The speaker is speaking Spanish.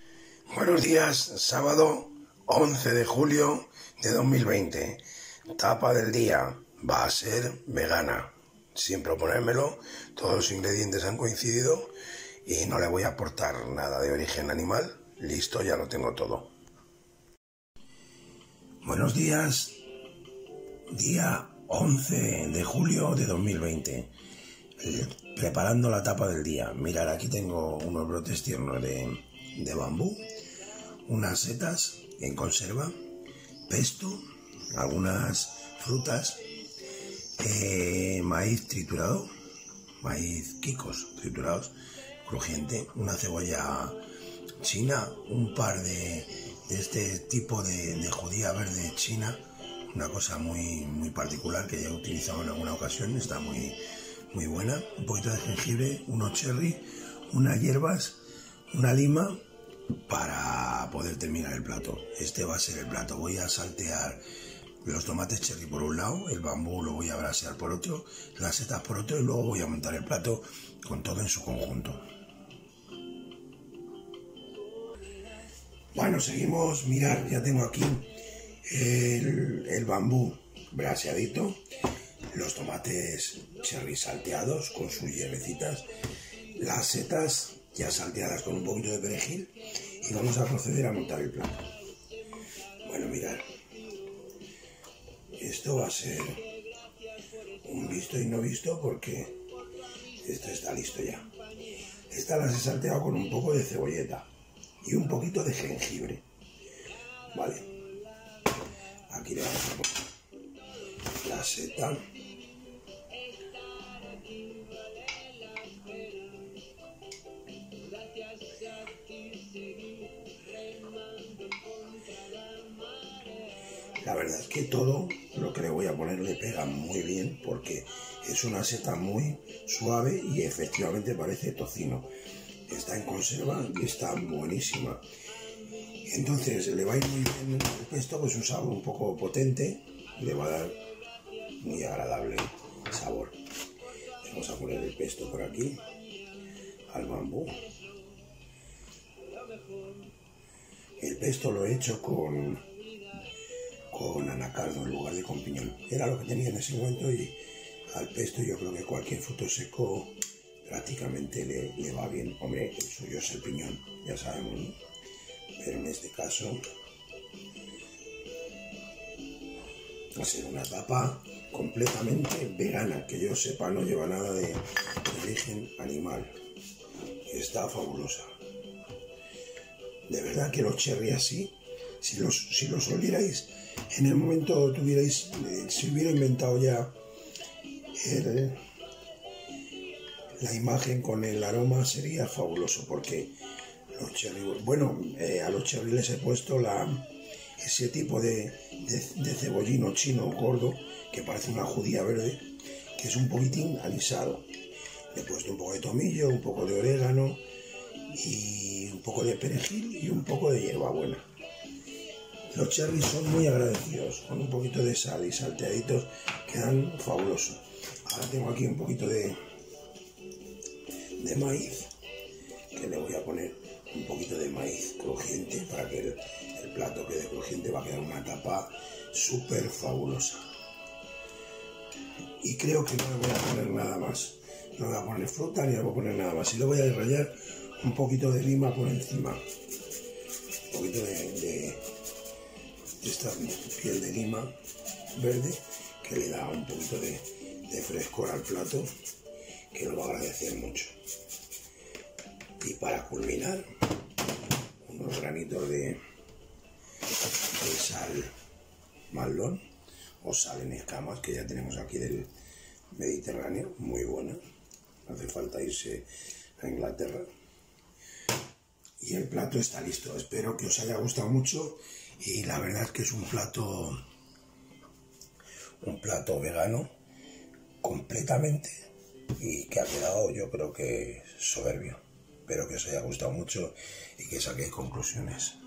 Buenos días, sábado 11 de julio de 2020. Tapa del día va a ser vegana. Sin proponérmelo, todos los ingredientes han coincidido y no le voy a aportar nada de origen animal. Listo, ya lo tengo todo. Buenos días, día 11 de julio de 2020. Preparando la tapa del día. Mirad, aquí tengo unos brotes tiernos de bambú, unas setas en conserva, pesto, algunas frutas, maíz triturado, maíz quicos triturados, crujiente, una cebolla china, un par de este tipo de judía verde china, una cosa muy particular que ya he utilizado en alguna ocasión, está muy buena, un poquito de jengibre, unos cherry, unas hierbas, una lima para poder terminar el plato. Este va a ser el plato. Voy a saltear los tomates cherry por un lado, el bambú lo voy a brasear por otro, las setas por otro y luego voy a montar el plato con todo en su conjunto. Bueno, seguimos. Mirad, ya tengo aquí el bambú braseadito, los tomates cherry salteados con sus hierbecitas, las setas ya salteadas con un poquito de perejil y vamos a proceder a montar el plato. Bueno, mirad, esto va a ser un visto y no visto porque esto está listo ya. Estas las he salteado con un poco de cebolleta y un poquito de jengibre. Vale, aquí le vamos a poner la seta. La verdad es que todo lo que le voy a poner le pega muy bien porque es una seta muy suave y efectivamente parece tocino. Está en conserva y está buenísima. Entonces le va a ir muy bien el pesto, pues un sabor un poco potente, le va a dar muy agradable sabor. Vamos a poner el pesto por aquí, al bambú. El pesto lo he hecho con anacardo en lugar de con piñón. Era lo que tenía en ese momento y al pesto yo creo que cualquier fruto seco prácticamente le va bien. Hombre, el suyo es el piñón, ya sabemos, ¿no? Pero en este caso va a ser una tapa completamente vegana, que yo sepa no lleva nada de origen animal. Está fabulosa. De verdad que los cherry así, si los olierais, en el momento tuvierais, si hubiera inventado ya la imagen con el aroma, sería fabuloso, porque los cherry, bueno, a los cherry les he puesto ese tipo de cebollino chino gordo, que parece una judía verde, que es un poquitín anisado. Le he puesto un poco de tomillo, un poco de orégano y un poco de perejil y un poco de hierbabuena. Los cherries son muy agradecidos, con un poquito de sal y salteaditos quedan fabulosos. Ahora tengo aquí un poquito de maíz, que le voy a poner un poquito de maíz crujiente para que el plato quede crujiente. Va a quedar una tapa súper fabulosa. Y creo que no le voy a poner nada más. No le voy a poner fruta ni le voy a poner nada más. Y le voy a rallar un poquito de lima por encima. Un poquito de esta piel de lima verde que le da un poquito de frescor al plato, que lo va a agradecer mucho. Y para culminar, unos granitos de sal marlón o sal en escamas, que ya tenemos aquí del Mediterráneo, muy buena. No hace falta irse a Inglaterra. Y el plato está listo. Espero que os haya gustado mucho y la verdad es que es un plato vegano completamente y que ha quedado, yo creo que soberbio. Espero que os haya gustado mucho y que saquéis conclusiones.